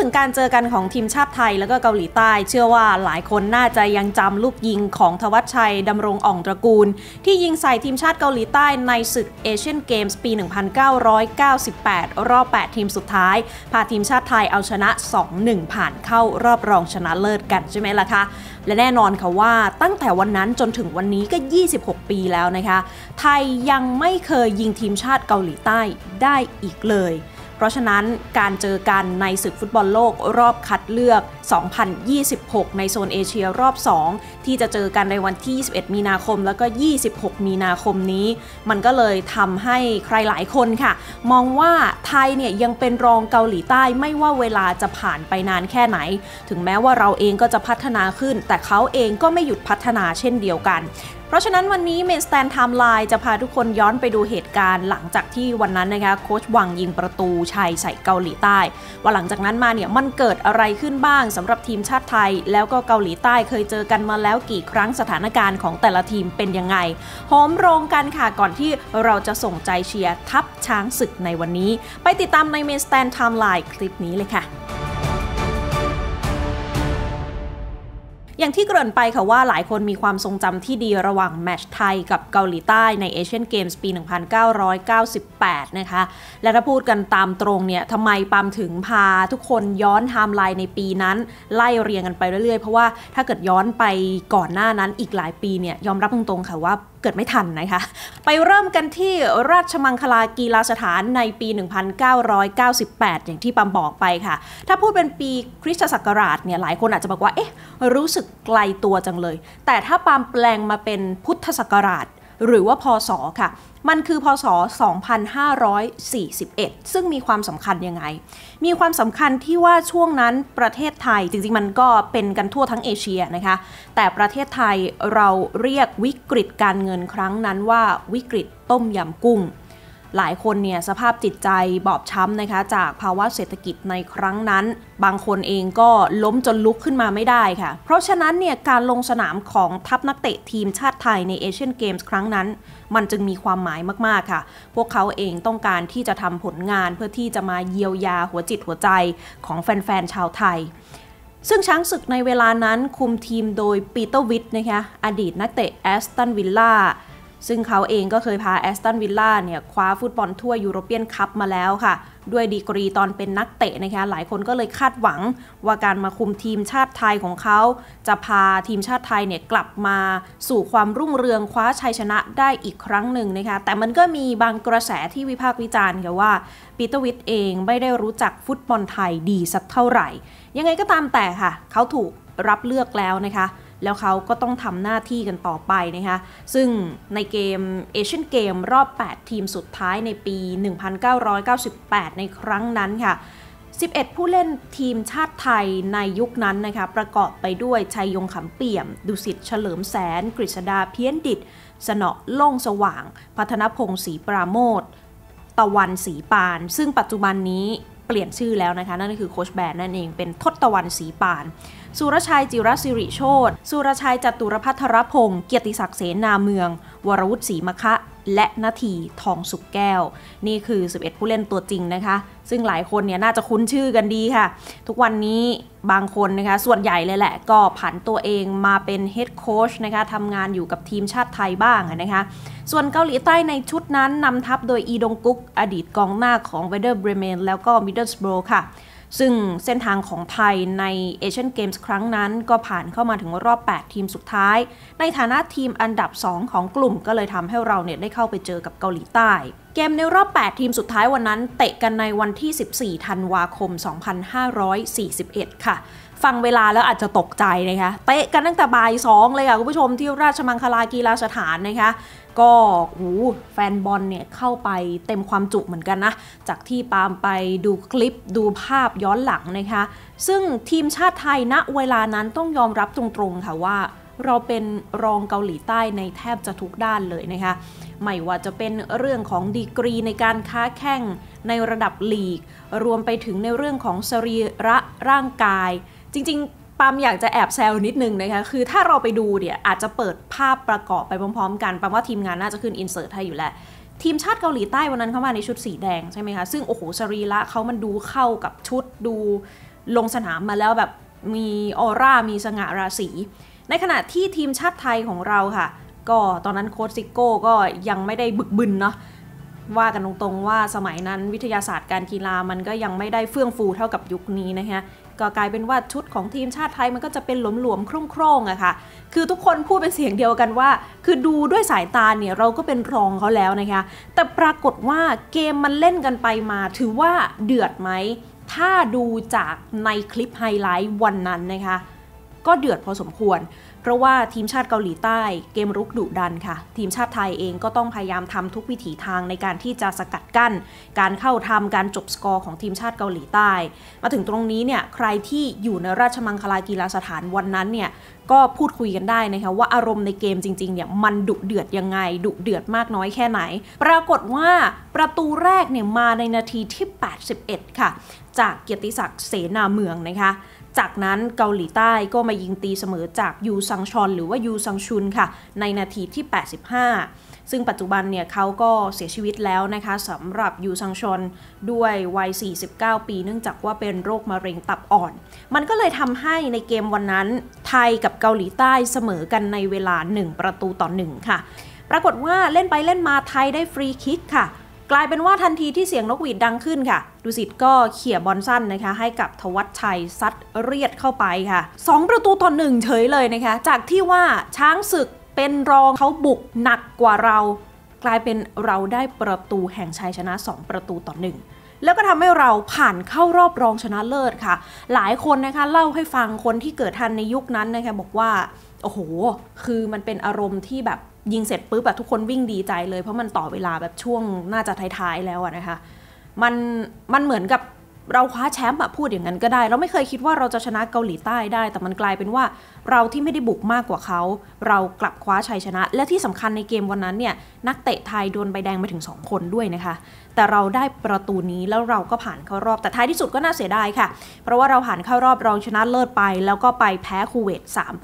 ถึงการเจอกันของทีมชาติไทยแล้วก็เกาหลีใต้เชื่อว่าหลายคนน่าจะยังจำลูกยิงของธวัชชัยดำรงอ่องตระกูลที่ยิงใส่ทีมชาติเกาหลีใต้ในศึกเอเชียนเกมส์ปี 1998 รอบ 8 ทีมสุดท้ายพาทีมชาติไทยเอาชนะ 2-1 ผ่านเข้ารอบรองชนะเลิศกันใช่ไหมล่ะคะและแน่นอนค่ะว่าตั้งแต่วันนั้นจนถึงวันนี้ก็26 ปีแล้วนะคะไทยยังไม่เคยยิงทีมชาติเกาหลีใต้ได้อีกเลยเพราะฉะนั้นการเจอกันในศึกฟุตบอลโลกรอบคัดเลือก 2026 ในโซนเอเชียรอบ 2 ที่จะเจอกันในวันที่ 21 มีนาคมแล้วก็ 26 มีนาคมนี้มันก็เลยทำให้ใครหลายคนค่ะมองว่าไทยเนี่ยยังเป็นรองเกาหลีใต้ไม่ว่าเวลาจะผ่านไปนานแค่ไหนถึงแม้ว่าเราเองก็จะพัฒนาขึ้นแต่เขาเองก็ไม่หยุดพัฒนาเช่นเดียวกันเพราะฉะนั้นวันนี้ Main Stand Timeline จะพาทุกคนย้อนไปดูเหตุการณ์หลังจากที่วันนั้นนะคะโค้ชวังยิงประตูชัยใส่เกาหลีใต้ว่าหลังจากนั้นมาเนี่ยมันเกิดอะไรขึ้นบ้างสำหรับทีมชาติไทยแล้วก็เกาหลีใต้เคยเจอกันมาแล้วกี่ครั้งสถานการณ์ของแต่ละทีมเป็นยังไงโหมโรงกันค่ะก่อนที่เราจะส่งใจเชียร์ทัพช้างศึกในวันนี้ไปติดตามใน Main Stand Timeline คลิปนี้เลยค่ะอย่างที่เกริ่นไปค่ะว่าหลายคนมีความทรงจำที่ดีระหว่างแมตช์ไทยกับเกาหลีใต้ในเอเชียนเกมส์ปี 1998 นะคะและถ้าพูดกันตามตรงเนี่ยทำไมปามถึงพาทุกคนย้อนไทม์ไลน์ในปีนั้นไล่เรียงกันไปเรื่อยๆเพราะว่าถ้าเกิดย้อนไปก่อนหน้านั้นอีกหลายปีเนี่ยยอมรับตรงๆค่ะว่าเกิดไม่ทันนะคะไปเริ่มกันที่ราชมังคลากีฬาสถานในปี 1998 อย่างที่ปามบอกไปค่ะถ้าพูดเป็นปีคริสตศักราชเนี่ยหลายคนอาจจะบอกว่าเอ๊ะรู้สึกไกลตัวจังเลยแต่ถ้าปามแปลงมาเป็นพุทธศักราชหรือว่าพศค่ะมันคือพศ 2541 ซึ่งมีความสำคัญยังไงมีความสำคัญที่ว่าช่วงนั้นประเทศไทยจริงๆมันก็เป็นกันทั่วทั้งเอเชียนะคะแต่ประเทศไทยเราเรียกวิกฤตการเงินครั้งนั้นว่าวิกฤตต้มยำกุ้งหลายคนเนี่ยสภาพจิตใจบอบช้ำนะคะจากภาวะเศรษฐกิจในครั้งนั้นบางคนเองก็ล้มจนลุกขึ้นมาไม่ได้ค่ะเพราะฉะนั้นเนี่ยการลงสนามของทัพนักเตะทีมชาติไทยในเอเชียนเกมส์ครั้งนั้นมันจึงมีความหมายมากๆค่ะพวกเขาเองต้องการที่จะทำผลงานเพื่อที่จะมาเยียวยาหัวจิตหัวใจของแฟนๆชาวไทยซึ่งช้างศึกในเวลานั้นคุมทีมโดยปีเตอร์วิทนะคะอดีตนักเตะแอสตันวิลล่าซึ่งเขาเองก็เคยพาแอสตันวิลล่าเนี่ยคว้าฟุตบอลถ้วยยูโรเปียนคัพมาแล้วค่ะด้วยดีกรีตอนเป็นนักเตะนะคะหลายคนก็เลยคาดหวังว่าการมาคุมทีมชาติไทยของเขาจะพาทีมชาติไทยเนี่ยกลับมาสู่ความรุ่งเรืองคว้าชัยชนะได้อีกครั้งหนึ่งนะคะแต่มันก็มีบางกระแสที่วิพากษ์วิจารณ์ค่ะว่าปีเตอร์วิทเองไม่ได้รู้จักฟุตบอลไทยดีสักเท่าไหร่ยังไงก็ตามแต่ค่ะเขาถูกรับเลือกแล้วนะคะแล้วเขาก็ต้องทำหน้าที่กันต่อไปนะคะซึ่งในเกมเอเชียนเกมรอบ 8 ทีมสุดท้ายในปี 1998 ในครั้งนั้นค่ะ11 ผู้เล่นทีมชาติไทยในยุคนั้นนะคะประกอบไปด้วยชัยยงขำเปี่ยมดุสิตเฉลิมแสนกฤษดาเพี้ยนดิษฐ์สนอโล่งสว่างพัฒนพงศ์ศรีปราโมทย์ตะวันศรีปานซึ่งปัจจุบันนี้เปลี่ยนชื่อแล้วนะคะนั่นก็คือโค้ชแบนนั่นเองเป็นทศตวรรณศรีปานสุรชัยจิรศิริโชติสุรชัยจตุรพัทรพงศ์เกียรติศักดิ์เสนาเมืองวรวุฒิศรีมคะและนาทีทองสุกแก้วนี่คือ11ผู้เล่นตัวจริงนะคะซึ่งหลายคนเนี่ยน่าจะคุ้นชื่อกันดีค่ะทุกวันนี้บางคนนะคะส่วนใหญ่เลยแหละก็ผันตัวเองมาเป็นเฮดโค้ชนะคะทำงานอยู่กับทีมชาติไทยบ้างนะคะส่วนเกาหลีใต้ในชุดนั้นนำทัพโดยอีดงกุ๊กอดีตกองหน้าของเวเดอร์เบรเมนแล้วก็มิดเดิลสโบรค่ะซึ่งเส้นทางของไทยในเอเชียนเกมส์ครั้งนั้นก็ผ่านเข้ามาถึงรอบ 8 ทีมสุดท้ายในฐานะทีมอันดับ 2 ของกลุ่มก็เลยทำให้เราเนี่ยได้เข้าไปเจอกับเกาหลีใต้เกมในรอบ 8 ทีมสุดท้ายวันนั้นเตะกันในวันที่ 14 ธันวาคม 2541 ค่ะฟังเวลาแล้วอาจจะตกใจนะคะเตะกันตั้งแต่บ่าย 2 เลยค่ะคุณผู้ชมที่ราชมังคลากีฬาสถานนะคะก็แฟนบอลเนี่ยเข้าไปเต็มความจุเหมือนกันนะจากที่ปามไปดูคลิปดูภาพย้อนหลังนะคะซึ่งทีมชาติไทยณเวลานั้นต้องยอมรับตรงๆค่ะว่าเราเป็นรองเกาหลีใต้ในแทบจะทุกด้านเลยนะคะไม่ว่าจะเป็นเรื่องของดีกรีในการค้าแข่งในระดับลีกรวมไปถึงในเรื่องของสรีระร่างกายจริงๆปามอยากจะแอบแซวนิดนึงนะคะคือถ้าเราไปดูเนี่ยอาจจะเปิดภาพประกอบไปพร้อมๆกันปามว่าทีมงานน่าจะขึ้นอินเสิร์ตให้อยู่แล้วทีมชาติเกาหลีใต้วันนั้นเข้ามาในชุดสีแดงใช่ไหมคะซึ่งโอ้โหสรีระเขามันดูเข้ากับชุดดูลงสนามมาแล้วแบบมีออร่ามีสง่าราศีในขณะที่ทีมชาติไทยของเราค่ะก็ตอนนั้นโค้ชซิโก้ก็ยังไม่ได้บึกบึนเนาะว่ากันตรงๆว่าสมัยนั้นวิทยาศาสตร์การกีฬามันก็ยังไม่ได้เฟื่องฟูเท่ากับยุคนี้นะคะก็กลายเป็นว่าชุดของทีมชาติไทยมันก็จะเป็นหลวมๆโคร่งๆอะค่ะคือทุกคนพูดเป็นเสียงเดียวกันว่าคือดูด้วยสายตาเนี่ยเราก็เป็นรองเขาแล้วนะคะแต่ปรากฏว่าเกมมันเล่นกันไปมาถือว่าเดือดไหมถ้าดูจากในคลิปไฮไลท์วันนั้นนะคะก็เดือดพอสมควรเพราะว่าทีมชาติเกาหลีใต้เกมรุกดุดันค่ะทีมชาติไทยเองก็ต้องพยายามทำทุกวิถีทางในการที่จะสกัดกั้นการเข้าทำการจบสกอร์ของทีมชาติเกาหลีใต้มาถึงตรงนี้เนี่ยใครที่อยู่ในราชมังคลากีฬาสถานวันนั้นเนี่ยก็พูดคุยกันได้นะคะว่าอารมณ์ในเกมจริงๆเนี่ยมันดุเดือดยังไงดุเดือดมากน้อยแค่ไหนปรากฏว่าประตูแรกเนี่ยมาในนาทีที่81ค่ะจากเกียรติศักดิ์เสนาเมืองนะคะจากนั้นเกาหลีใต้ก็มายิงตีเสมอจากยูซังชอนหรือว่ายูซังชุนค่ะในนาทีที่85ซึ่งปัจจุบันเนี่ยเขาก็เสียชีวิตแล้วนะคะสำหรับยูซังชอนด้วยวัย49ปีเนื่องจากว่าเป็นโรคมะเร็งตับอ่อนมันก็เลยทำให้ในเกมวันนั้นไทยกับเกาหลีใต้เสมอกันในเวลา1-1ค่ะปรากฏว่าเล่นไปเล่นมาไทยได้ฟรีคิกค่ะกลายเป็นว่าทันทีที่เสียงนกหวีดดังขึ้นค่ะดุสิตก็เขี่ยบอลสั้นนะคะให้กับธวัชชัยซัดเรียดเข้าไปค่ะ2-1เฉยเลยนะคะจากที่ว่าช้างศึกเป็นรองเขาบุกหนักกว่าเรากลายเป็นเราได้ประตูแห่งชัยชนะ2-1แล้วก็ทำให้เราผ่านเข้ารอบรองชนะเลิศค่ะหลายคนนะคะเล่าให้ฟังคนที่เกิดทันในยุคนั้นนะคะบอกว่าโอ้โหคือมันเป็นอารมณ์ที่แบบยิงเสร็จปุ๊บแบบทุกคนวิ่งดีใจเลยเพราะมันต่อเวลาแบบช่วงน่าจะท้ายๆแล้วนะคะมันเหมือนกับเราคว้าแชมป์พูดอย่างนั้นก็ได้เราไม่เคยคิดว่าเราจะชนะเกาหลีใต้ได้แต่มันกลายเป็นว่าเราที่ไม่ได้บุกมากกว่าเขาเรากลับคว้าชัยชนะและที่สำคัญในเกมวันนั้นเนี่ยนักเตะไทยโดนใบแดงไปถึง2คนด้วยนะคะแต่เราได้ประตูนี้แล้วเราก็ผ่านเข้ารอบแต่ท้ายที่สุดก็น่าเสียดายค่ะเพราะว่าเราผ่านเข้ารอบรองชนะเลิศไปแล้วก็ไปแพ้คูเวต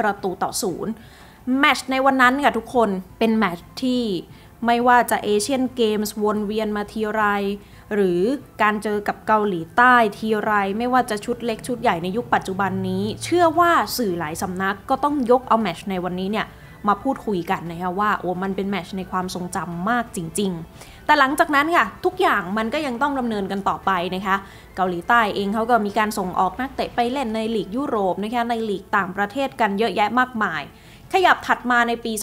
3-0แมตช์ในวันนั้นค่ะทุกคนเป็นแมตช์ที่ไม่ว่าจะเอเชียนเกมส์วนเวียนมาทีไรหรือการเจอกับเกาหลีใต้ทีไรไม่ว่าจะชุดเล็กชุดใหญ่ในยุคปัจจุบันนี้เชื่อว่าสื่อหลายสำนักก็ต้องยกเอาแมตช์ในวันนี้เนี่ยมาพูดคุยกันนะคะว่าโอ้มันเป็นแมตช์ในความทรงจำมากจริงๆแต่หลังจากนั้นค่ะทุกอย่างมันก็ยังต้องดำเนินกันต่อไปนะคะเกาหลีใต้เองเขาก็มีการส่งออกนักเตะไปเล่นในลีกยุโรปนะคะในลีกต่างประเทศกันเยอะแยะมากมายขยับถัดมาในปี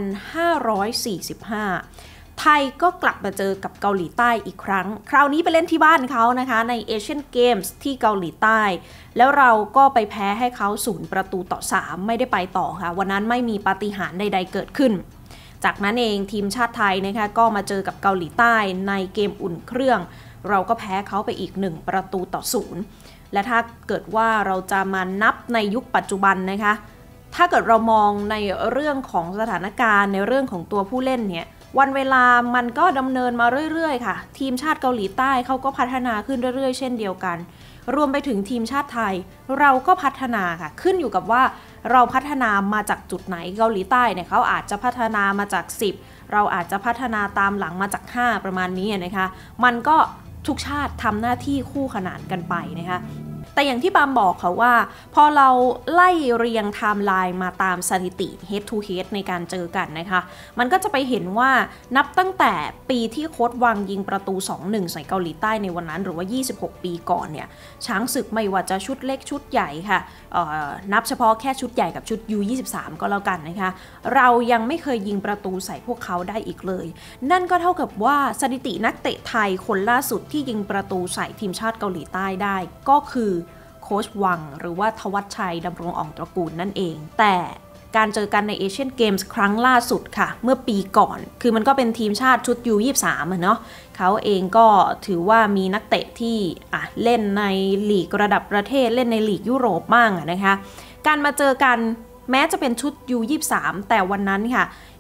2545 ไทยก็กลับมาเจอกับเกาหลีใต้อีกครั้งคราวนี้ไปเล่นที่บ้านเขานะคะในเอเชียนเกมส์ที่เกาหลีใต้แล้วเราก็ไปแพ้ให้เขา0-3ไม่ได้ไปต่อค่ะวันนั้นไม่มีปาฏิหาริย์ใดๆเกิดขึ้นจากนั้นเองทีมชาติไทยนะคะก็มาเจอกับเกาหลีใต้ในเกมอุ่นเครื่องเราก็แพ้เขาไปอีก1-0และถ้าเกิดว่าเราจะมานับในยุคปัจจุบันนะคะถ้าเกิดเรามองในเรื่องของสถานการณ์ในเรื่องของตัวผู้เล่นเนี่ยวันเวลามันก็ดำเนินมาเรื่อยๆค่ะทีมชาติเกาหลีใต้เขาก็พัฒนาขึ้นเรื่อยๆเช่นเดียวกันรวมไปถึงทีมชาติไทยเราก็พัฒนาค่ะขึ้นอยู่กับว่าเราพัฒนามาจากจุดไหนเกาหลีใต้เนี่ยเขาอาจจะพัฒนามาจาก10เราอาจจะพัฒนาตามหลังมาจาก5ประมาณนี้นะคะมันก็ทุกชาติทำหน้าที่คู่ขนานกันไปนะคะแต่อย่างที่ปามบอกค่ะว่าพอเราไล่เรียงไทม์ไลน์มาตามสถิติ head to head ในการเจอกันนะคะมันก็จะไปเห็นว่านับตั้งแต่ปีที่โค้ชวังยิงประตู 2-1 ใส่เกาหลีใต้ในวันนั้นหรือว่า26ปีก่อนเนี่ยช้างศึกไม่ว่าจะชุดเล็กชุดใหญ่ค่ะนับเฉพาะแค่ชุดใหญ่กับชุด U23 ก็แล้วกันนะคะเรายังไม่เคยยิงประตูใส่พวกเขาได้อีกเลยนั่นก็เท่ากับว่าสถิตินักเตะไทยคนล่าสุดที่ยิงประตูใส่ทีมชาติเกาหลีใต้ได้ก็คือโค้ชวังหรือว่าทวัชชัยดำรงอ่องตระกูลนั่นเองแต่การเจอกันในเอเชียนเกมส์ครั้งล่าสุดค่ะเมื่อปีก่อนคือมันก็เป็นทีมชาติชุด U23 เนาะเขาเองก็ถือว่ามีนักเตะที่เล่นในลีกระดับประเทศเล่นในลีกยุโรปบ้างนะคะการมาเจอกันแม้จะเป็นชุด U23 แต่วันนั้นค่ะ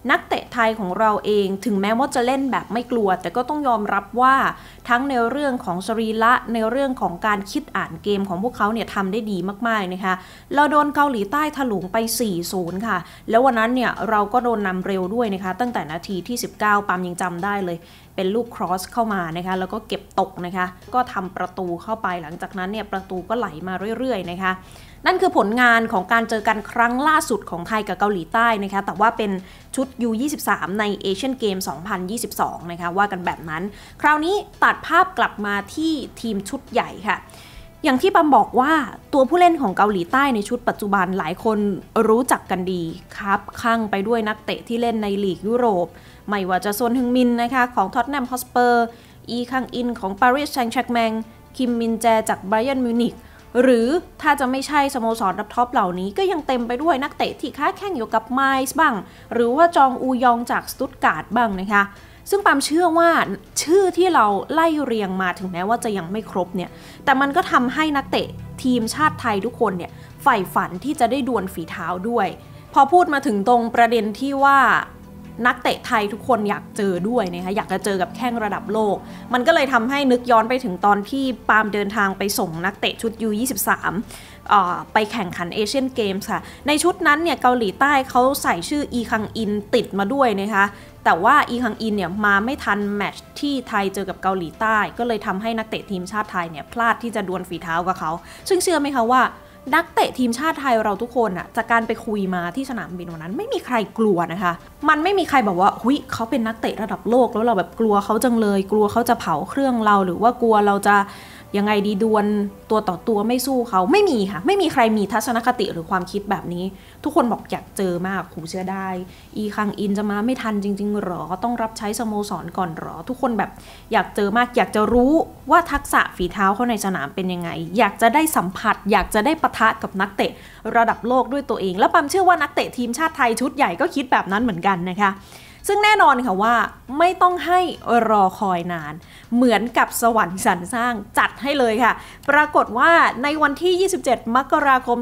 นักเตะไทยของเราเองถึงแม้ว่าจะเล่นแบบไม่กลัวแต่ก็ต้องยอมรับว่าทั้งในเรื่องของสรีระในเรื่องของการคิดอ่านเกมของพวกเขาเนี่ยทำได้ดีมากๆนะคะเราโดนเกาหลีใต้ถลุงไป 4-0 ค่ะแล้ววันนั้นเนี่ยเราก็โดนนำเร็วด้วยนะคะตั้งแต่นาทีที่19ปามยังจำได้เลยเป็นลูกครอสเข้ามานะคะแล้วก็เก็บตกนะคะก็ทำประตูเข้าไปหลังจากนั้นเนี่ยประตูก็ไหลมาเรื่อยๆนะคะนั่นคือผลงานของการเจอกันครั้งล่าสุดของไทยกับเกาหลีใต้นะคะแต่ว่าเป็นชุด U23 ในเอเชียนเกม 2022 นะคะว่ากันแบบนั้นคราวนี้ตัดภาพกลับมาที่ทีมชุดใหญ่ค่ะอย่างที่ปามบอกว่าตัวผู้เล่นของเกาหลีใต้ในชุดปัจจุบันหลายคนรู้จักกันดีครับข้างไปด้วยนักเตะที่เล่นในลีกยุโรปไม่ว่าจะซนฮึงมินนะคะของท็อตแนมฮอตสเปอร์อีคังอินของปารีสแซงต์แชร์กแมงคิมมินแจจากไบเยิร์นมิวนิกหรือถ้าจะไม่ใช่สโมสรท็อปเหล่านี้ก็ยังเต็มไปด้วยนักเตะที่ค้าแข่งอยู่กับไมซ์บ้างหรือว่าจองอูยองจากสตุตการ์ดบ้างนะคะซึ่งปามเชื่อว่าชื่อที่เราไล่เรียงมาถึงแม้ว่าจะยังไม่ครบเนี่ยแต่มันก็ทำให้นักเตะทีมชาติไทยทุกคนเนี่ยใฝ่ฝันที่จะได้ดวลฝีเท้าด้วยพอพูดมาถึงตรงประเด็นที่ว่านักเตะไทยทุกคนอยากเจอด้วยนะคะอยากจะเจอกับแข้งระดับโลกมันก็เลยทำให้นึกย้อนไปถึงตอนที่ปามเดินทางไปส่งนักเตะชุด U23 ไปแข่งขันเอเชียนเกมส์ค่ะในชุดนั้นเนี่ยเกาหลีใต้เขาใส่ชื่ออีคังอินติดมาด้วยนะคะแต่ว่าอีคังอินเนี่ยมาไม่ทันแมตช์ที่ไทยเจอกับเกาหลีใต้ก็เลยทำให้นักเตะทีมชาติไทยเนี่ยพลาดที่จะดวลฝีเท้ากับเขาซึ่งเชื่อไหมคะว่านักเตะทีมชาติไทยเราทุกคนอะจากการไปคุยมาที่สนามบินวันนั้นไม่มีใครกลัวนะคะมันไม่มีใครบอกว่าหุยเขาเป็นนักเตะระดับโลกแล้วเราแบบกลัวเขาจังเลยกลัวเขาจะเผาเครื่องเราหรือว่ากลัวเราจะยังไงดีดวลตัวต่อตัวไม่สู้เขาไม่มีค่ะไม่มีใครมีทัศนคติหรือความคิดแบบนี้ทุกคนบอกอยากเจอมากหูเชื่อได้อีคังอินจะมาไม่ทันจริงๆหรอต้องรับใช้สโมสรก่อนหรอทุกคนแบบอยากเจอมากอยากจะรู้ว่าทักษะฝีเท้าเขาในสนามเป็นยังไงอยากจะได้สัมผัสอยากจะได้ปะทะกับนักเตะระดับโลกด้วยตัวเองแล้วปามเชื่อว่านักเตะทีมชาติไทยชุดใหญ่ก็คิดแบบนั้นเหมือนกันนะคะซึ่งแน่นอนค่ะว่าไม่ต้องให้รอคอยนานเหมือนกับสวรรค์สรรสร้างจัดให้เลยค่ะปรากฏว่าในวันที่ 27 มกราคม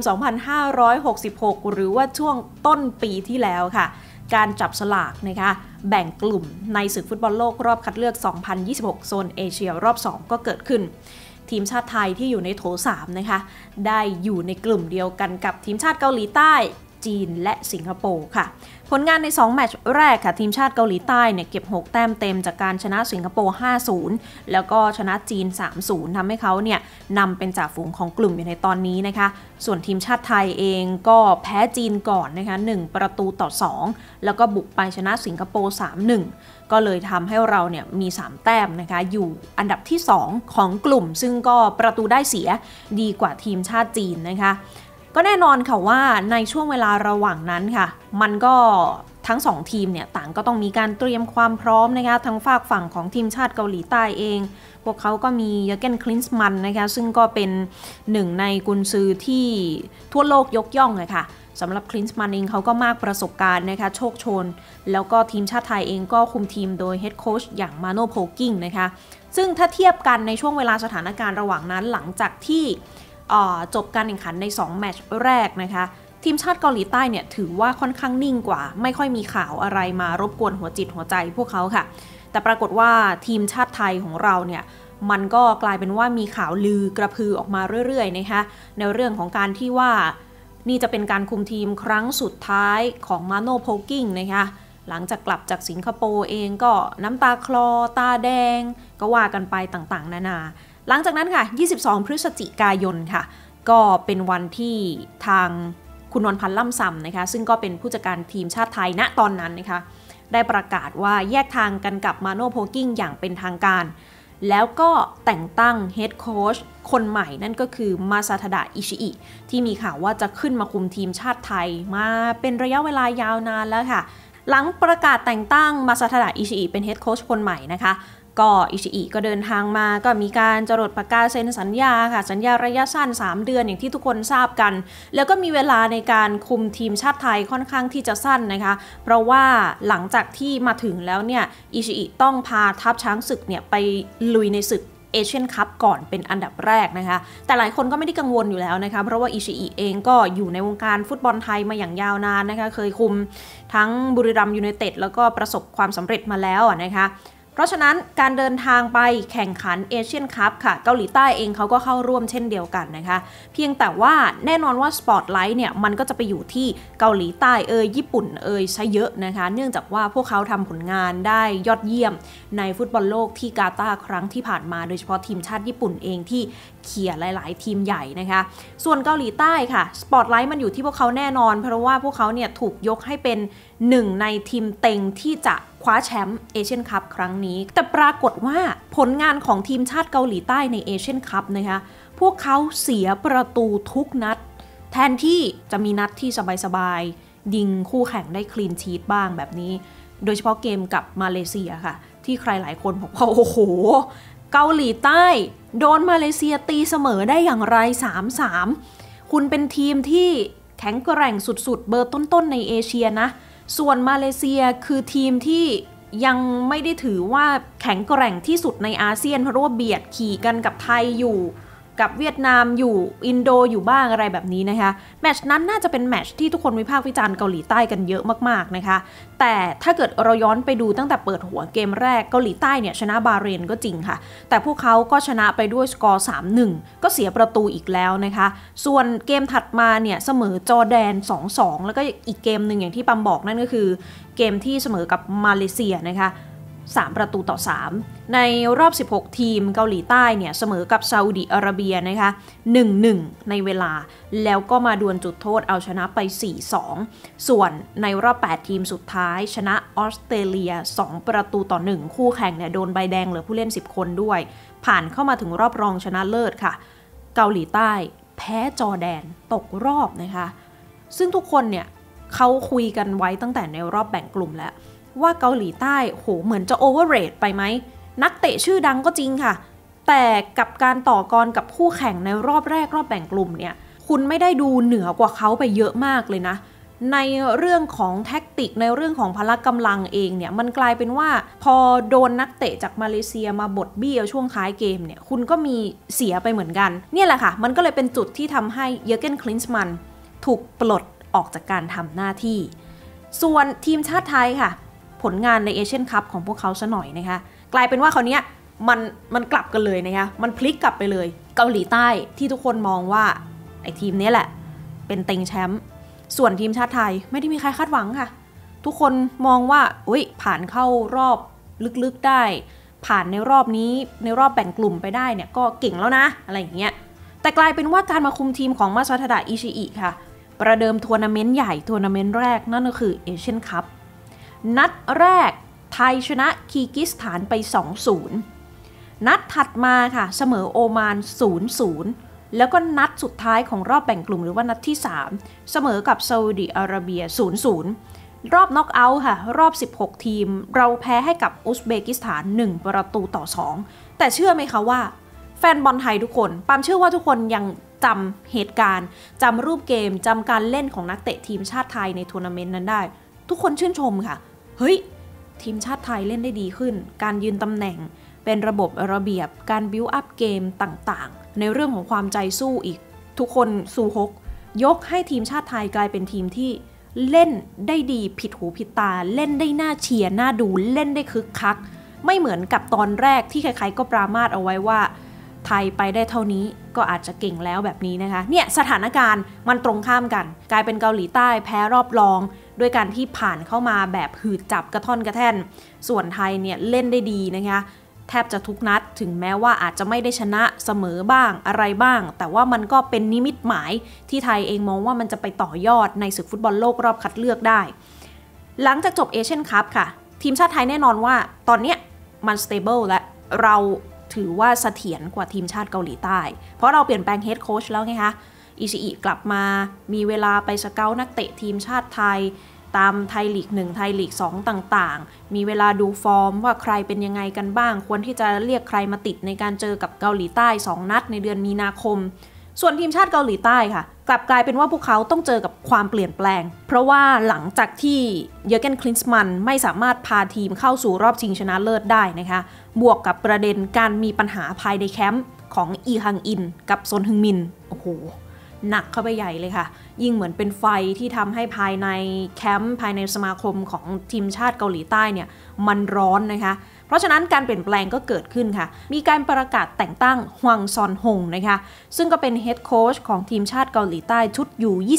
2566 หรือว่าช่วงต้นปีที่แล้วค่ะการจับสลากนะคะแบ่งกลุ่มในศึกฟุตบอลโลกรอบคัดเลือก 2026 โซนเอเชียรอบ 2 ก็เกิดขึ้นทีมชาติไทยที่อยู่ในโถ 3 นะคะได้อยู่ในกลุ่มเดียวกันกับทีมชาติเกาหลีใต้จีนและสิงคโปร์ค่ะผลงานใน2แมตช์แรกค่ะทีมชาติเกาหลีใต้เนี่ยเก็บ6แต้มเต็มจากการชนะสิงคโปร์ 5-0 แล้วก็ชนะจีน 3-0 ทำให้เขาเนี่ยนำเป็นจ่าฝูงของกลุ่มอยู่ในตอนนี้นะคะส่วนทีมชาติไทยเองก็แพ้จีนก่อนนะคะ1-2แล้วก็บุกไปชนะสิงคโปร์ 3-1 ก็เลยทำให้เราเนี่ยมี3แต้มนะคะอยู่อันดับที่2ของกลุ่มซึ่งก็ประตูได้เสียดีกว่าทีมชาติจีนนะคะก็แน่นอนค่ะว่าในช่วงเวลาระหว่างนั้นค่ะมันก็ทั้ง2ทีมเนี่ยต่างก็ต้องมีการเตรียมความพร้อมนะคะทั้งฝากฝั่งของทีมชาติเกาหลีใต้เองพวกเขาก็มีเยอร์เกนคลินส์มันนะคะซึ่งก็เป็นหนึ่งในกุนซือที่ทั่วโลกยกย่องเลยค่ะสำหรับคลินส์มันเองเขาก็มากประสบการณ์นะคะโชคโชนแล้วก็ทีมชาติไทยเองก็คุมทีมโดยเฮดโค้ชอย่างมาโน่โพกิ้งนะคะซึ่งถ้าเทียบกันในช่วงเวลาสถานการณ์ระหว่างนั้นหลังจากที่จบการแข่งขันใน2แมตช์แรกนะคะทีมชาติเกาหลีใต้เนี่ยถือว่าค่อนข้างนิ่งกว่าไม่ค่อยมีข่าวอะไรมารบกวนหัวจิตหัวใจพวกเขาค่ะแต่ปรากฏว่าทีมชาติไทยของเราเนี่ยมันก็กลายเป็นว่ามีข่าวลือกระพือออกมาเรื่อยๆนะคะในเรื่องของการที่ว่านี่จะเป็นการคุมทีมครั้งสุดท้ายของมาโน่โพกิ้งนะคะหลังจากกลับจากสิงคโปร์เองก็น้ำตาคลอตาแดงก็ว่ากันไปต่างๆนานาหลังจากนั้นค่ะ22 พฤศจิกายนค่ะก็เป็นวันที่ทางคุณนวลพันธ์ล่ำซำนะคะซึ่งก็เป็นผู้จัดการทีมชาติไทยณตอนนั้นนะคะได้ประกาศว่าแยกทางกันกับมาโน่โพกิ้งอย่างเป็นทางการแล้วก็แต่งตั้งเฮดโค้ชคนใหม่นั่นก็คือมาซาทาดะอิชิอิที่มีข่าวว่าจะขึ้นมาคุมทีมชาติไทยมาเป็นระยะเวลายาวนานแล้วค่ะหลังประกาศแต่งตั้งมาซาทาดะอิชิอิเป็นเฮดโค้ชคนใหม่นะคะก็อิชิอิก็เดินทางมาก็มีการจรดปากกาเซ็นสัญญาค่ะสัญญาระยะสั้น3 เดือนอย่างที่ทุกคนทราบกันแล้วก็มีเวลาในการคุมทีมชาติไทยค่อนข้างที่จะสั้นนะคะเพราะว่าหลังจากที่มาถึงแล้วเนี่ยอิชิอิต้องพาทัพช้างศึกเนี่ยไปลุยในศึกเอเชียนคัพก่อนเป็นอันดับแรกนะคะแต่หลายคนก็ไม่ได้กังวลอยู่แล้วนะคะเพราะว่าอิชิอิเองก็อยู่ในวงการฟุตบอลไทยมาอย่างยาวนานนะคะเคยคุมทั้งบุรีรัมย์ยูไนเต็ดแล้วก็ประสบความสำเร็จมาแล้วนะคะเพราะฉะนั้นการเดินทางไปแข่งขันเอเชียนคัพค่ะเกาหลีใต้เองเขาก็เข้าร่วมเช่นเดียวกันนะคะเพียงแต่ว่าแน่นอนว่าสปอตไลท์เนี่ยมันก็จะไปอยู่ที่เกาหลีใต้ญี่ปุ่นซะเยอะนะคะเนื่องจากว่าพวกเขาทำผลงานได้ยอดเยี่ยมในฟุตบอลโลกที่กาตาร์ครั้งที่ผ่านมาโดยเฉพาะทีมชาติญี่ปุ่นเองที่เขี่ยหลายๆทีมใหญ่นะคะส่วนเกาหลีใต้ค่ะสปอตไลท์มันอยู่ที่พวกเขาแน่นอนเพราะว่าพวกเขาเนี่ยถูกยกให้เป็นหนึ่งในทีมเต็งที่จะคว้าแชมป์เอเชียนคัพครั้งนี้แต่ปรากฏว่าผลงานของทีมชาติเกาหลีใต้ในเอเชียนคัพนะคะพวกเขาเสียประตูทุกนัดแทนที่จะมีนัดที่สบายๆยิงคู่แข่งได้คลีนชีทบ้างแบบนี้โดยเฉพาะเกมกับมาเลเซียค่ะที่ใครหลายคนบอกว่าโอ้โหเกาหลีใต้โดนมาเลเซียตีเสมอได้อย่างไร 3-3 คุณเป็นทีมที่แข็งแกร่งสุดๆเบอร์ต้นๆในเอเชียนะส่วนมาเลเซียคือทีมที่ยังไม่ได้ถือว่าแข็งแกร่งที่สุดในอาเซียนเพราะว่าเบียดขี่กันกับไทยอยู่กับเวียดนามอยู่อินโดอยู่บ้างอะไรแบบนี้นะคะแมตช์นั้นน่าจะเป็นแมตช์ที่ทุกคนวิพากษ์วิจารณ์เกาหลีใต้กันเยอะมากๆนะคะแต่ถ้าเกิดเราย้อนไปดูตั้งแต่เปิดหัวเกมแรกเกาหลีใต้เนี่ยชนะบาเรนก็จริงค่ะแต่พวกเขาก็ชนะไปด้วยสกอร์ 3-1 ก็เสียประตูอีกแล้วนะคะส่วนเกมถัดมาเนี่ยเสมอจอร์แดน 2-2 แล้วก็อีกเกมหนึ่งอย่างที่ปั๊มบอกนั่นก็คือเกมที่เสมอกับมาเลเซียนะคะ3-3ในรอบ16ทีมเกาหลีใต้เนี่ยเสมอกับซาอุดิอาระเบียนะคะ 1-1 ในเวลาแล้วก็มาดวลจุดโทษเอาชนะไป 4-2 ส่วนในรอบ8ทีมสุดท้ายชนะออสเตรเลีย2-1คู่แข่งเนี่ยโดนใบแดงเหลือผู้เล่น10คนด้วยผ่านเข้ามาถึงรอบรองชนะเลิศค่ะเกาหลีใต้แพ้จอร์แดนตกรอบนะคะซึ่งทุกคนเนี่ยเขาคุยกันไว้ตั้งแต่ในรอบแบ่งกลุ่มแล้วว่าเกาหลีใต้โหเหมือนจะโอเวอร์เรทไปไหมนักเตะชื่อดังก็จริงค่ะแต่กับการต่อกรกับคู่แข่งในรอบแรกรอบแบ่งกลุ่มเนี่ยคุณไม่ได้ดูเหนือกว่าเขาไปเยอะมากเลยนะในเรื่องของแท็กติกในเรื่องของพละกำลังเองเนี่ยมันกลายเป็นว่าพอโดนนักเตะจากมาเลเซียมาบดบี้เอาช่วงท้ายเกมเนี่ยคุณก็มีเสียไปเหมือนกันเนี่ยแหละค่ะมันก็เลยเป็นจุดที่ทำให้เยอร์เกน คลินส์มันถูกปลดออกจากการทำหน้าที่ส่วนทีมชาติไทยค่ะผลงานในเอเชียนคัพของพวกเขาซะหน่อยนะคะกลายเป็นว่าคราวนี้มันกลับกันเลยนะคะมันพลิกกลับไปเลยเกาหลีใต้ที่ทุกคนมองว่าไอ้ทีมนี้แหละเป็นเต็งแชมป์ส่วนทีมชาติไทยไม่ได้มีใครคาดหวังค่ะทุกคนมองว่าผ่านเข้ารอบลึกๆได้ผ่านในรอบนี้ในรอบแบ่งกลุ่มไปได้เนี่ยก็เก่งแล้วนะอะไรอย่างเงี้ยแต่กลายเป็นว่าการมาคุมทีมของมาซาทาดะอิชิอิค่ะประเดิมทัวร์นาเมนต์ใหญ่ทัวร์นาเมนต์แรกนั่นก็คือเอเชียนคัพนัดแรกไทยชนะคีร์กิสถานไป 2-0 นัดถัดมาค่ะเสมอโอมาน 0-0 แล้วก็นัดสุดท้ายของรอบแบ่งกลุ่มหรือว่านัดที่3เสมอกับซาอุดิอาระเบีย 0-0 รอบน็อกเอาท์ค่ะรอบ16ทีมเราแพ้ให้กับอุซเบกิสถาน1-2แต่เชื่อไหมคะว่าแฟนบอลไทยทุกคนปามเชื่อว่าทุกคนยังจำเหตุการณ์จำรูปเกมจำการเล่นของนักเตะทีมชาติไทยในทัวร์นาเมนต์นั้นได้ทุกคนชื่นชมค่ะเฮ้ยทีมชาติไทยเล่นได้ดีขึ้นการยืนตำแหน่งเป็นระบบระเบียบการบิวอัพเกมต่างๆในเรื่องของความใจสู้อีกทุกคนสู้ฮกยกให้ทีมชาติไทยกลายเป็นทีมที่เล่นได้ดีผิดหูผิดตาเล่นได้น่าเชียร์น่าดูเล่นได้คึกคักไม่เหมือนกับตอนแรกที่ใครๆก็ปรามาสเอาไว้ว่าไทยไปได้เท่านี้ก็อาจจะเก่งแล้วแบบนี้นะคะเนี่ยสถานการณ์มันตรงข้ามกันกลายเป็นเกาหลีใต้แพ้รอบรองด้วยการที่ผ่านเข้ามาแบบหืดจับกระท่อนกระแท่นส่วนไทยเนี่ยเล่นได้ดีนะคะแทบจะทุกนัดถึงแม้ว่าอาจจะไม่ได้ชนะเสมอบ้างอะไรบ้างแต่ว่ามันก็เป็นนิมิตหมายที่ไทยเองมองว่ามันจะไปต่อยอดในศึกฟุตบอลโลกรอบคัดเลือกได้หลังจากจบเอเชียนคัพค่ะทีมชาติไทยแน่นอนว่าตอนนี้มันสเตเบิลและเราถือว่าเสถียรกว่าทีมชาติเกาหลีใต้เพราะเราเปลี่ยนแปลงเฮดโค้ชแล้วไงคะอิชิอิกลับมามีเวลาไปสเกาต์นักเตะทีมชาติไทยตามไทยลีก1ไทยลีก2ต่างๆมีเวลาดูฟอร์มว่าใครเป็นยังไงกันบ้างควรที่จะเรียกใครมาติดในการเจอกับเกาหลีใต้2นัดในเดือนมีนาคมส่วนทีมชาติเกาหลีใต้ค่ะกลับกลายเป็นว่าพวกเขาต้องเจอกับความเปลี่ยนแปลงเพราะว่าหลังจากที่เยอร์เกน คลินส์มันไม่สามารถพาทีมเข้าสู่รอบชิงชนะเลิศได้นะคะบวกกับประเด็นการมีปัญหาภายในแคมป์ของอีฮังอินกับซนฮึงมินโอ้โหหนักเข้าไปใหญ่เลยค่ะยิ่งเหมือนเป็นไฟที่ทำให้ภายในแคมป์ภายในสมาคมของทีมชาติเกาหลีใต้เนี่ยมันร้อนนะคะเพราะฉะนั้นการเปลี่ยนแปลงก็เกิดขึ้นค่ะมีการประกาศแต่งตั้งฮวังซอนฮงนะคะซึ่งก็เป็นเฮดโค้ชของทีมชาติเกาหลีใต้ชุดอยู่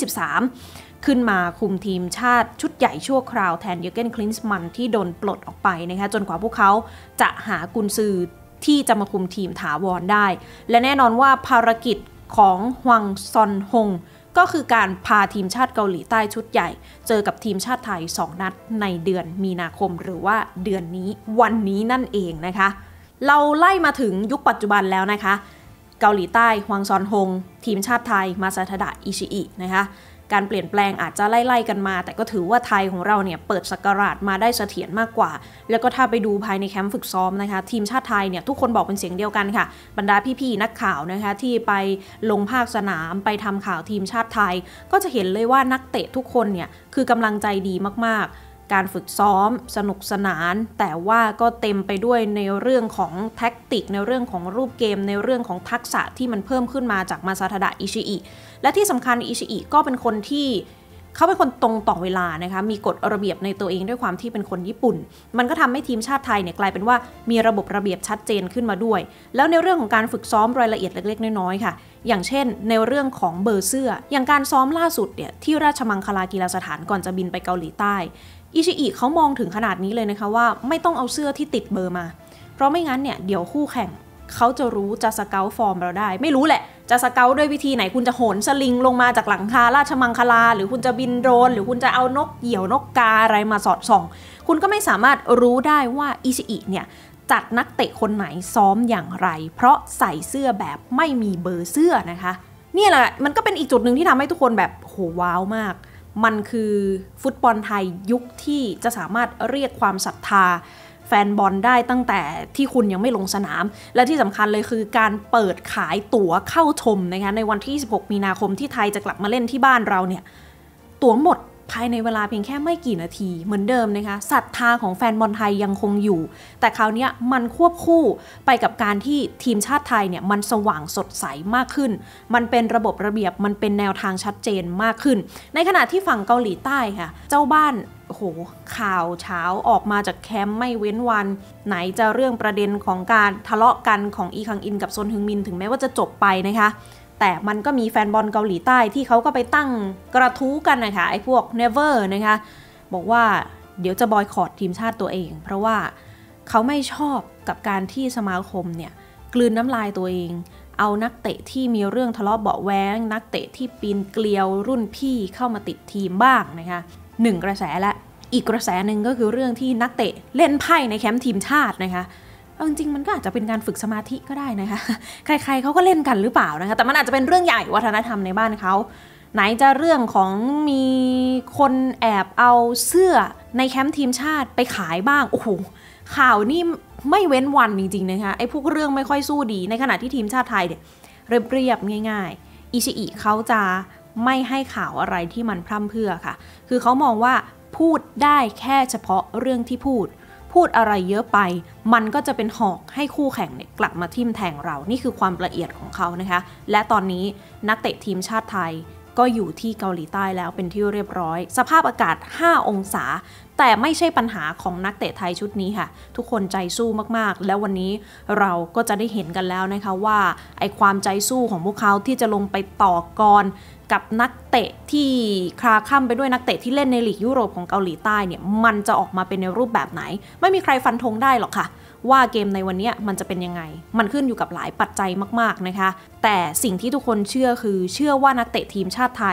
23ขึ้นมาคุมทีมชาติชุดใหญ่ชั่วคราวแทนเยอร์เกน คลินส์มันที่โดนปลดออกไปนะคะจนกว่าพวกเขาจะหากุนซือที่จะมาคุมทีมถาวรได้และแน่นอนว่าภารกิจของฮวังซอนฮงก็คือการพาทีมชาติเกาหลีใต้ชุดใหญ่เจอกับทีมชาติไทย2นัดในเดือนมีนาคมหรือว่าเดือนนี้วันนี้นั่นเองนะคะเราไล่มาถึงยุคปัจจุบันแล้วนะคะเกาหลีใต้ฮวังซอนฮงทีมชาติไทยมาซาทาดะอิชิอินะคะการเปลี่ยนแปลงอาจจะไล่ๆกันมาแต่ก็ถือว่าไทยของเราเนี่ยเปิดศักราชมาได้เสถียรมากกว่าแล้วก็ถ้าไปดูภายในแคมป์ฝึกซ้อมนะคะทีมชาติไทยเนี่ยทุกคนบอกเป็นเสียงเดียวกันค่ะบรรดาพี่ๆนักข่าวนะคะที่ไปลงภาคสนามไปทำข่าวทีมชาติไทยก็จะเห็นเลยว่านักเตะทุกคนเนี่ยคือกำลังใจดีมากๆการฝึกซ้อมสนุกสนานแต่ว่าก็เต็มไปด้วยในเรื่องของแท็กติกในเรื่องของรูปเกมในเรื่องของทักษะที่มันเพิ่มขึ้นมาจากมาซาทาดะอิชิอิและที่สำคัญอิชิอิก็เป็นคนที่เขาเป็นคนตรงต่อเวลานะคะมีกฎระเบียบในตัวเองด้วยความที่เป็นคนญี่ปุ่นมันก็ทำให้ทีมชาติไทยเนี่ยกลายเป็นว่ามีระบบระเบียบชัดเจนขึ้นมาด้วยแล้วในเรื่องของการฝึกซ้อมรายละเอียดเล็กๆน้อยๆค่ะอย่างเช่นในเรื่องของเบอร์เสื้ออย่างการซ้อมล่าสุดเนี่ยที่ราชมังคลากีฬาสถานก่อนจะบินไปเกาหลีใต้อิชิอิเขามองถึงขนาดนี้เลยนะคะว่าไม่ต้องเอาเสื้อที่ติดเบอร์มาเพราะไม่งั้นเนี่ยเดี๋ยวคู่แข่งเขาจะรู้จะสเกาต์ฟอร์มเราได้ไม่รู้แหละจะสเกาต์ด้วยวิธีไหนคุณจะโหนสลิงลงมาจากหลังคาราชมังคลาหรือคุณจะบินโดรนหรือคุณจะเอานกเหยี่ยวนกกาอะไรมาสอดส่องคุณก็ไม่สามารถรู้ได้ว่าอิชิอิเนี่ยจัดนักเตะคนไหนซ้อมอย่างไรเพราะใส่เสื้อแบบไม่มีเบอร์เสื้อนะคะนี่แหละมันก็เป็นอีกจุดหนึ่งที่ทำให้ทุกคนแบบโหว้าวมากมันคือฟุตบอลไทยยุคที่จะสามารถเรียกความศรัทธาแฟนบอลได้ตั้งแต่ที่คุณยังไม่ลงสนามและที่สำคัญเลยคือการเปิดขายตั๋วเข้าชมนะคะในวันที่16มีนาคมที่ไทยจะกลับมาเล่นที่บ้านเราเนี่ยตั๋วหมดภายในเวลาเพียงแค่ไม่กี่นาทีเหมือนเดิมนะคะศรัทธาของแฟนบอลไทยยังคงอยู่แต่คราวนี้มันควบคู่ไปกับการที่ทีมชาติไทยเนี่ยมันสว่างสดใสมากขึ้นมันเป็นระบบระเบียบมันเป็นแนวทางชัดเจนมากขึ้นในขณะที่ฝั่งเกาหลีใต้ค่ะเจ้าบ้านโอ้โหข่าวเช้าออกมาจากแคมป์ไม่เว้นวันไหนจะเรื่องประเด็นของการทะเลาะกันของอีคังอินกับซนฮึงมินถึงแม้ว่าจะจบไปนะคะแต่มันก็มีแฟนบอลเกาหลีใต้ที่เขาก็ไปตั้งกระทู้กันนะคะไอ้พวก Never นะคะบอกว่าเดี๋ยวจะบอยคอตทีมชาติตัวเองเพราะว่าเขาไม่ชอบกับการที่สมาคมเนี่ยกลืนน้ำลายตัวเองเอานักเตะที่มีเรื่องทะเลาะเบาะแว้งนักเตะที่ปีนเกลียวรุ่นพี่เข้ามาติดทีมบ้างนะคะ1กระแสและอีกกระแสหนึ่งก็คือเรื่องที่นักเตะเล่นไพ่ในแคมป์ทีมชาตินะคะเอาจริงๆมันก็อาจจะเป็นการฝึกสมาธิก็ได้นะคะใครๆเขาก็เล่นกันหรือเปล่านะคะแต่มันอาจจะเป็นเรื่องใหญ่วัฒนธรรมในบ้านเขาไหนจะเรื่องของมีคนแอบเอาเสื้อในแคมป์ทีมชาติไปขายบ้างโอ้โหข่าวนี่ไม่เว้นวันจริงๆนะคะไอ้พวกเรื่องไม่ค่อยสู้ดีในขณะที่ทีมชาติไทยเนี่ยเรียบๆง่ายๆอิชิอิเขาจะไม่ให้ข่าวอะไรที่มันพร่ำเพรื่อค่ะคือเขามองว่าพูดได้แค่เฉพาะเรื่องที่พูดอะไรเยอะไปมันก็จะเป็นหอกให้คู่แข่งเนี่ยกลับมาทิ่มแทงเรานี่คือความละเอียดของเขานะคะและตอนนี้นักเตะทีมชาติไทยก็อยู่ที่เกาหลีใต้แล้วเป็นที่เรียบร้อยสภาพอากาศ5องศาแต่ไม่ใช่ปัญหาของนักเตะไทยชุดนี้ค่ะทุกคนใจสู้มากๆแล้ววันนี้เราก็จะได้เห็นกันแล้วนะคะว่าไอ้ความใจสู้ของพวกเขาที่จะลงไปต่อกรกับนักเตะที่คลาคล่ำไปด้วยนักเตะที่เล่นในลีกยุโรปของเกาหลีใต้เนี่ยมันจะออกมาเป็นในรูปแบบไหนไม่มีใครฟันธงได้หรอกค่ะว่าเกมในวันนี้มันจะเป็นยังไงมันขึ้นอยู่กับหลายปัจจัยมากๆนะคะแต่สิ่งที่ทุกคนเชื่อคือเชื่อว่านักเตะทีมชาติไทย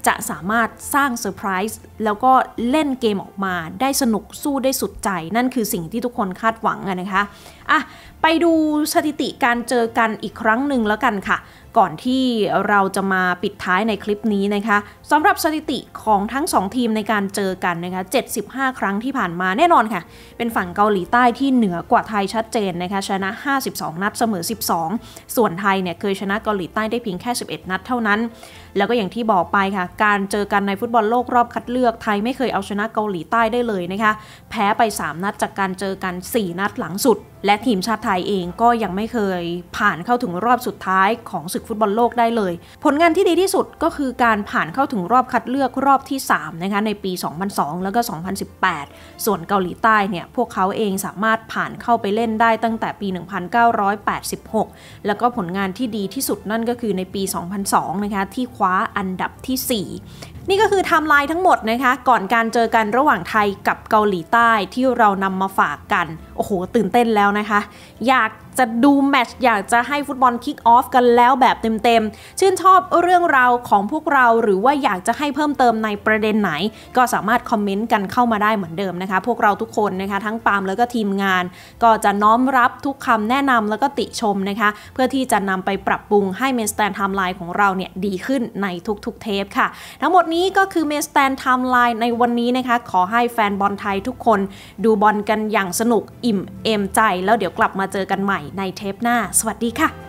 จะสามารถสร้างเซอร์ไพรส์แล้วก็เล่นเกมออกมาได้สนุกสู้ได้สุดใจนั่นคือสิ่งที่ทุกคนคาดหวังนะคะไปดูสถิติการเจอกันอีกครั้งหนึ่งแล้วกันค่ะก่อนที่เราจะมาปิดท้ายในคลิปนี้นะคะสำหรับสถิติของทั้ง2ทีมในการเจอกันนะคะ75ครั้งที่ผ่านมาแน่นอนค่ะเป็นฝั่งเกาหลีใต้ที่เหนือกว่าไทยชัดเจนนะคะชนะ52นัดเสมอ12ส่วนไทยเนี่ยเคยชนะเกาหลีใต้ได้เพียงแค่11นัดเท่านั้นแล้วก็อย่างที่บอกไปค่ะการเจอกันในฟุตบอลโลกรอบคัดเลือกไทยไม่เคยเอาชนะเกาหลีใต้ได้เลยนะคะแพ้ไป3นัดจากการเจอกัน4นัดหลังสุดและทีมชาติไทยเองก็ยังไม่เคยผ่านเข้าถึงรอบสุดท้ายของศึกฟุตบอลโลกได้เลยผลงานที่ดีที่สุดก็คือการผ่านเข้าถึงรอบคัดเลือกรอบที่3นะคะในปี 2002 แล้วก็ 2018 ส่วนเกาหลีใต้เนี่ยพวกเขาเองสามารถผ่านเข้าไปเล่นได้ตั้งแต่ปี 1986 แล้วก็ผลงานที่ดีที่สุดนั่นก็คือในปี 2002 นะคะที่คว้าอันดับที่ 4นี่ก็คือไทม์ไลน์ทั้งหมดนะคะก่อนการเจอกันระหว่างไทยกับเกาหลีใต้ที่เรานำมาฝากกันโอ้โหตื่นเต้นแล้วนะคะอยากจะดูแมตช์อยากจะให้ฟุตบอลคิกออฟกันแล้วแบบเต็มๆชื่นชอบเรื่องราวของพวกเราหรือว่าอยากจะให้เพิ่มเติมในประเด็นไหนก็สามารถคอมเมนต์กันเข้ามาได้เหมือนเดิมนะคะพวกเราทุกคนนะคะทั้งปาล์มแล้วก็ทีมงานก็จะน้อมรับทุกคำแนะนำแล้วก็ติชมนะคะเพื่อที่จะนำไปปรับปรุงให้เมนสแตนไทม์ไลน์ของเราเนี่ยดีขึ้นในทุกๆเทปค่ะทั้งหมดนี้ก็คือเมนสแตนไทม์ไลน์ในวันนี้นะคะขอให้แฟนบอลไทยทุกคนดูบอลกันอย่างสนุกอิ่มเอมใจแล้วเดี๋ยวกลับมาเจอกันใหม่ในเทปหน้าสวัสดีค่ะ